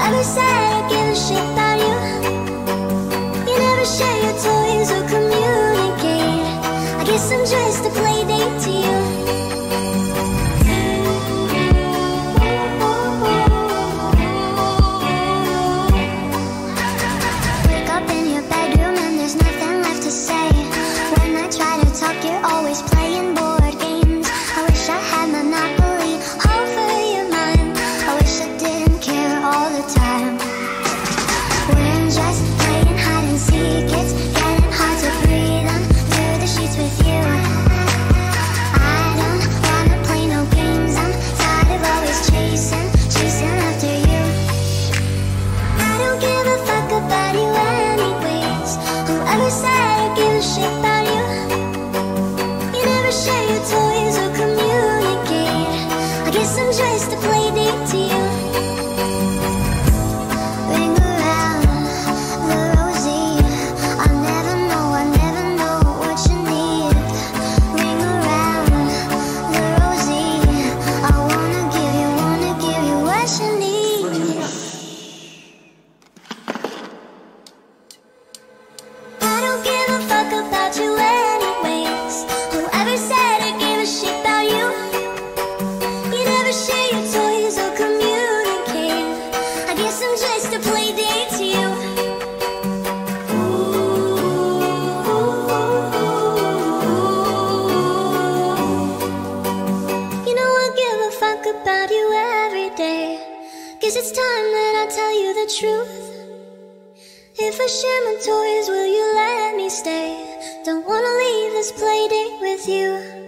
Whoever said I give a shit about you? You never share your toys or communicate. I guess I'm just a play date to you. Wake up in your bedroom and there's nothing left to say. When I try to talk, you're always playing board games. I wish I had Monopoly over your mind. I wish I didn't care all the time. We're just playing hide and seek. It's getting hard to breathe under the sheets with you. I don't wanna play no games. I'm tired of always chasing after you. I don't give a fuck about you anyways. Whoever said I give a shit about you? You never share your toys or communicate. I guess I'm just a play date to you. Ring around the rosy. I never know what you need. Ring around the rosy. I wanna give you what you need. I don't give a fuck about you anyways. Whoever said I give a shit about you? You never share your toys or communicate. I guess I'm just a play date to you. You know I give a fuck about you every day. Guess it's time that I tell you the truth. If I share my toys, will you let me stay? Don't wanna leave this play date with you.